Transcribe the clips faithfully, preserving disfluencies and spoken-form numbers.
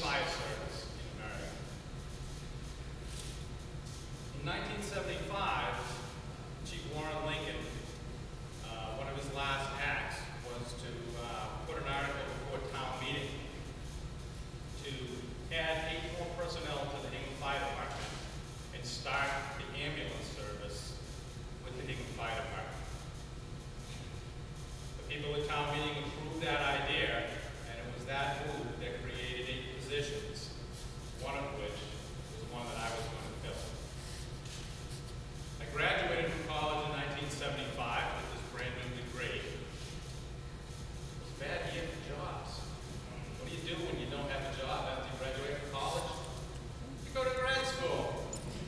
fire service in America. In nineteen seventy-five, Chief Warren Lincoln, uh, one of his last acts was to uh, put an article before town meeting to add eight more personnel to the Hingham Fire Department and start the ambulance service with the Hingham Fire Department. The people at town meeting approved that idea, and it was that move that created eight positions, one of which was one that I was going to fill. I graduated from college in nineteen seventy-five with this brand new degree. It was a bad year for jobs. What do you do when you don't have a job after you graduate from college? You go to grad school.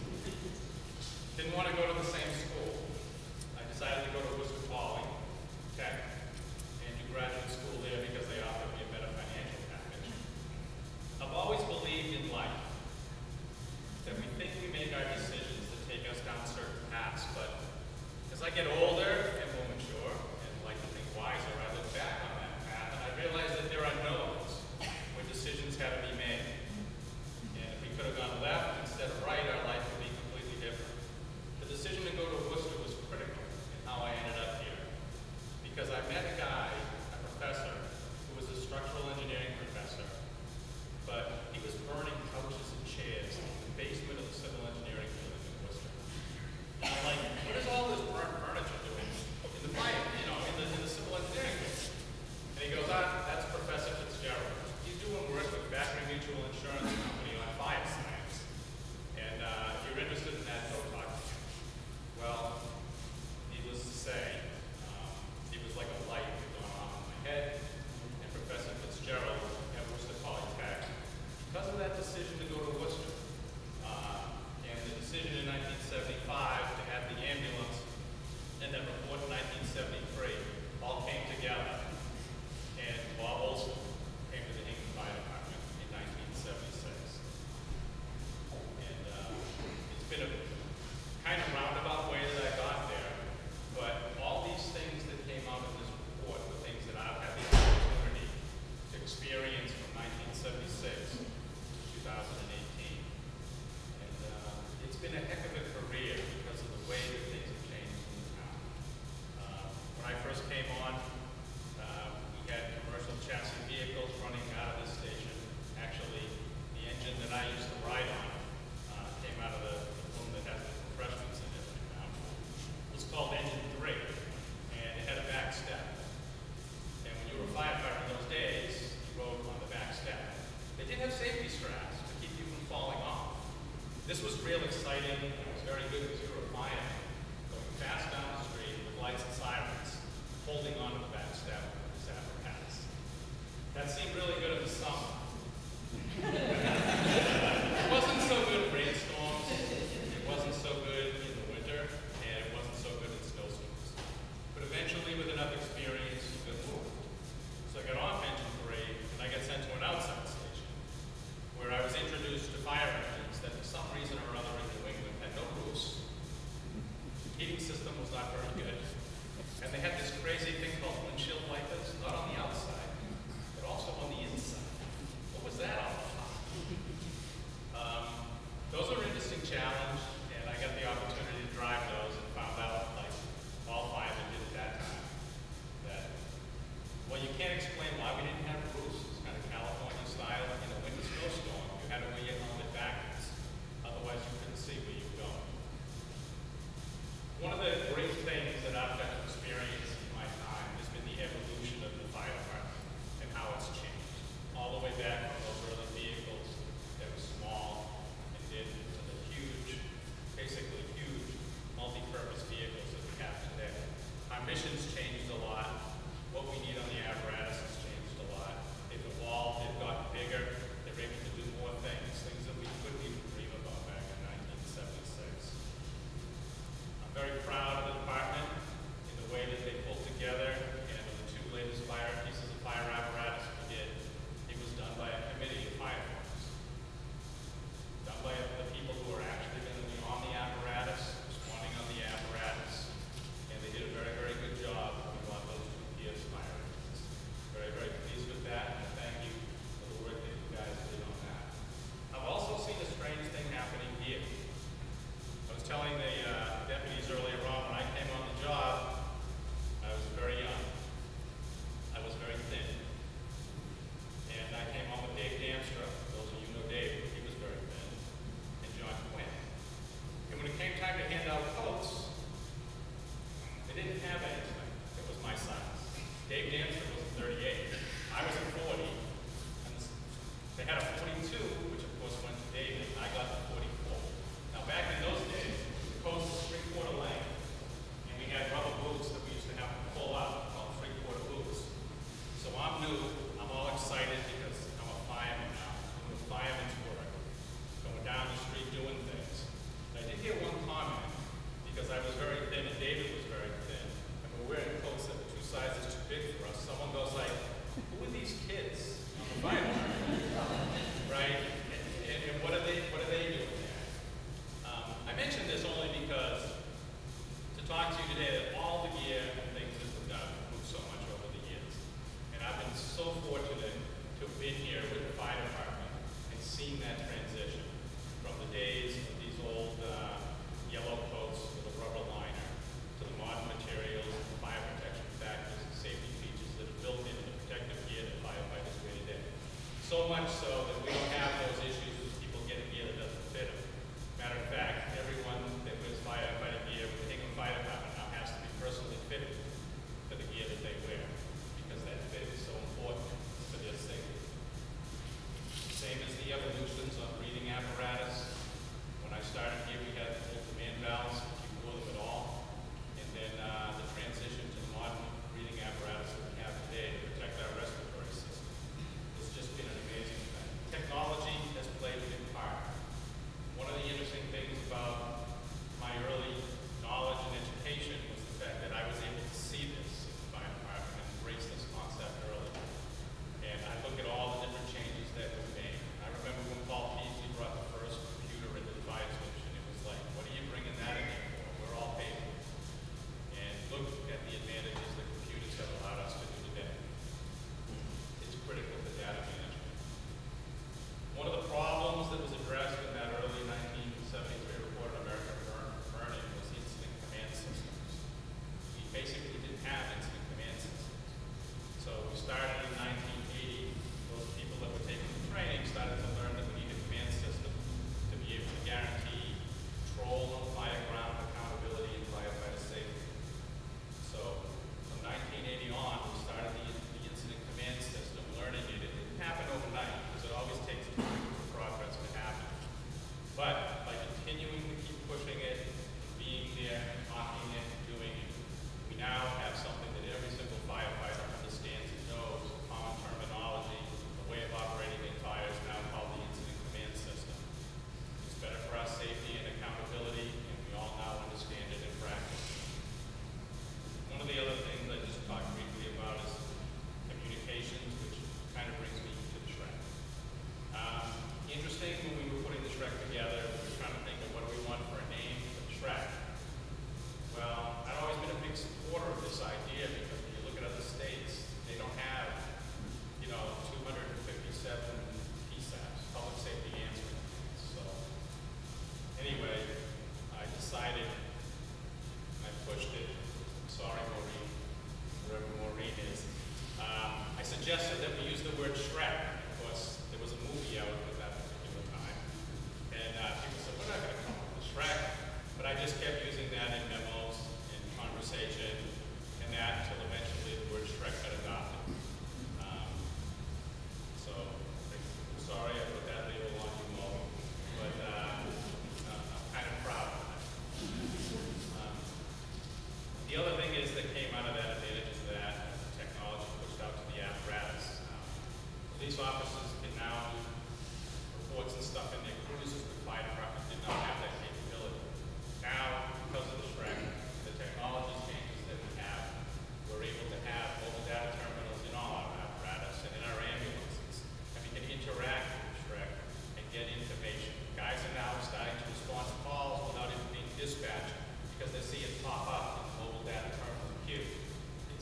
Didn't want to go to the same school. I decided to go to Worcester Poly Tech and do graduate school there because they offered me a better financial package. I've always believed in life that we think we make our decisions that take us down certain paths, but as I get older and more mature and like to think wiser, I look back on that path and I realize that there are no's where decisions have to be made. And if we could have gone left instead of right, our life would be completely different. The decision to go to Worcester was critical in how I ended up here, because I met a guy, a professor, who was a structural engineering professor, but he was burning couches and chairs in the basement of the civil engineering building in Worcester. And I'm like, what is all this burnt furniture doing in the fire, you know, in the, in the civil engineering building? And he goes, ah, that's Professor Fitzgerald. He's doing work with Battery Mutual Insurance Company on fire science. And uh, if you're interested in that, go talk to him. Well, needless to say, um, it was like a light that had gone off in my head. And Professor Fitzgerald at Worcester Polytech, because of that decision to go to Worcester, uh, and the decision in nineteen seventy-five to have the ambulance, and then report in nineteen seventy-three, all came together. And Bob Olsson came to the Hingham Fire Department in nineteen seventy-six. And uh, it's been a kind of roundabout way that I got there, but all these things that came out of this report were things that I've had the opportunity to experience from nineteen seventy-six to two thousand eighteen. And uh, it's been a heck of a career because of the way that things have changed in the town. Uh, when I first came on, uh, we had commercial chassis vehicles running out of this station. Actually, the engine that I used to ride on uh, came out of the, the room that has the refreshments in it right now. It was called Engine three, and it had a back step. And when you were a firefighter in those days, you rode on the back step. They did have safety straps to keep you from falling off. This was real exciting. It was very good because you were a fireman, going fast down the street with lights and sirens, holding onto the back step with the sapper pads. That seemed really good in the summer. It wasn't so good in rainstorms, it wasn't so good in the winter, and it wasn't so good in snowstorms. But eventually, with enough experience, you could move. So I got off Engine three, and I got sent to an outside station, where I was introduced to fire engines that for some reason or other in New England had no roofs. Heating system was not very good. And they had this crazy thing called windshield wipers, not on the outside, but also on the inside. What was that all about?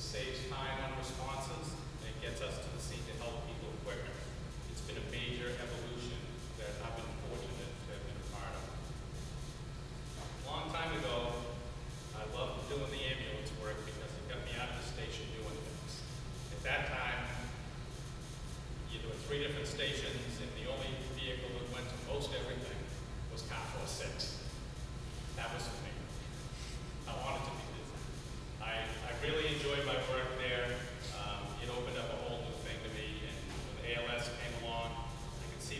saves time on responses, and it gets us to the scene to help people quicker. It's been a major evolution that I've been fortunate to have been a part of. A long time ago, I loved doing the ambulance work because it got me out of the station doing things. At that time, you there were three different stations, and the only vehicle that went to most everything was car four six. That was for me. I wanted to be busy. I, I really enjoyed my work there. Um, it opened up a whole new thing to me, and when the A L S came along, I could see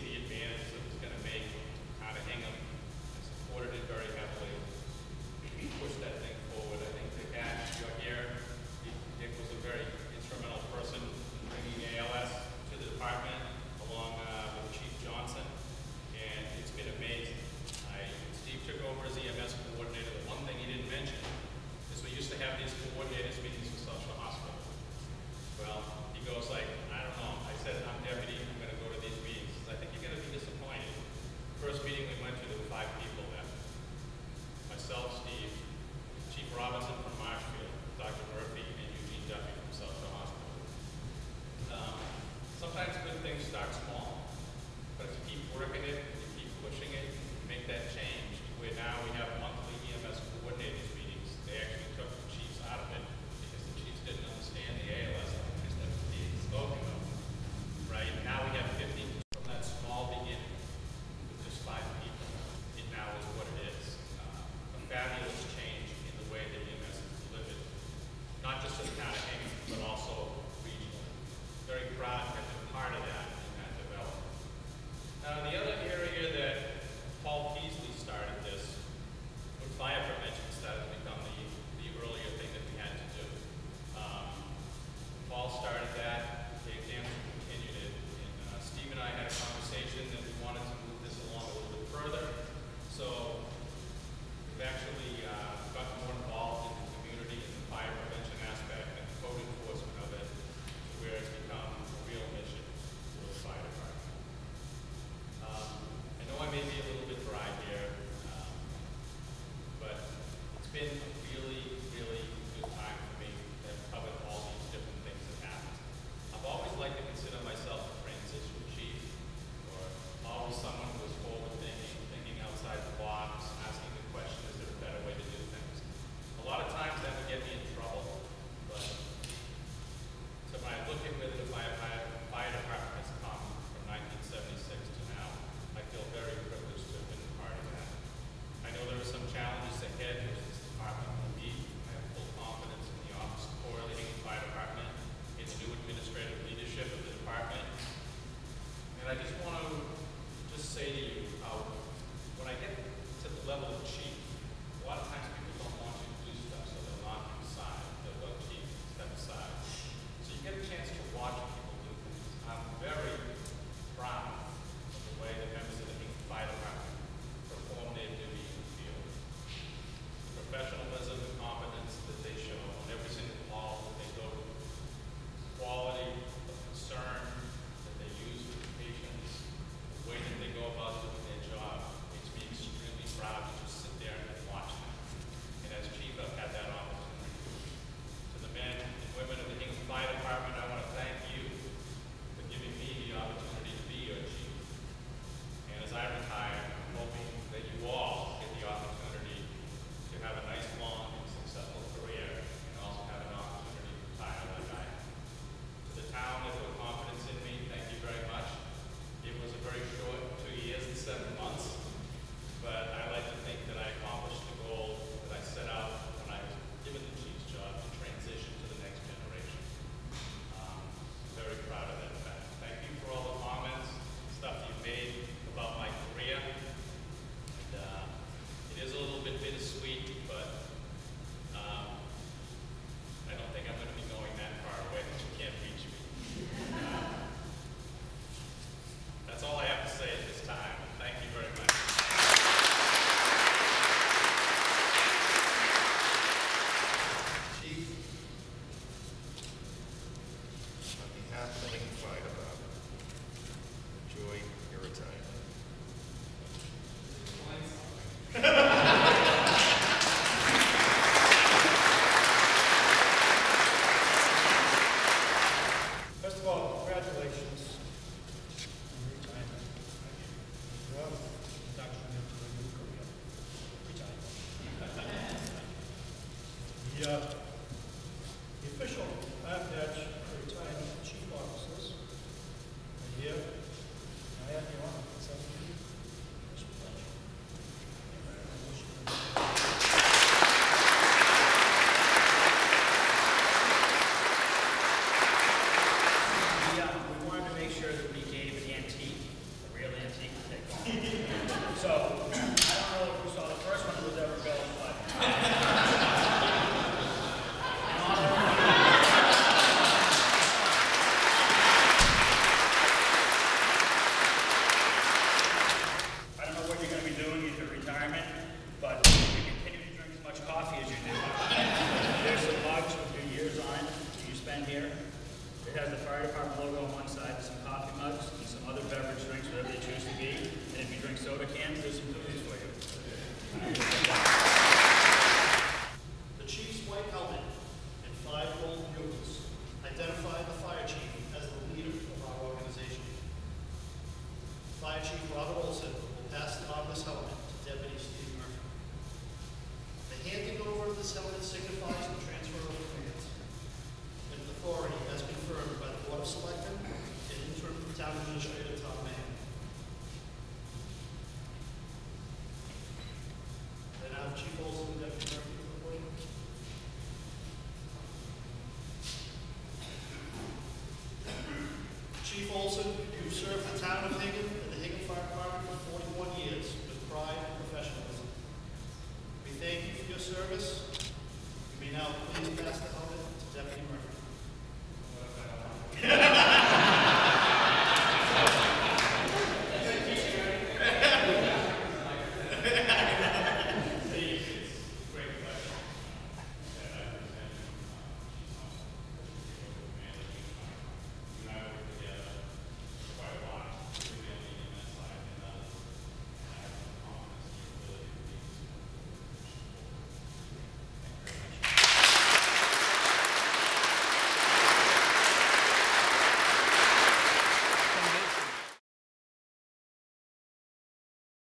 Chief Olsson, Deputy Mayor